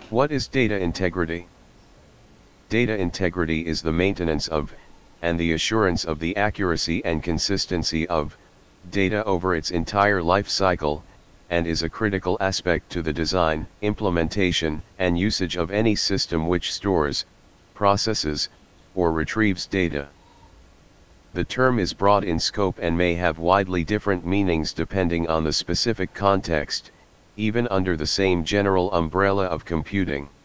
What is data integrity? Data integrity is the maintenance of, and the assurance of the accuracy and consistency of, data over its entire life cycle, and is a critical aspect to the design, implementation, and usage of any system which stores, processes, or retrieves data. The term is broad in scope and may have widely different meanings depending on the specific context, even under the same general umbrella of computing.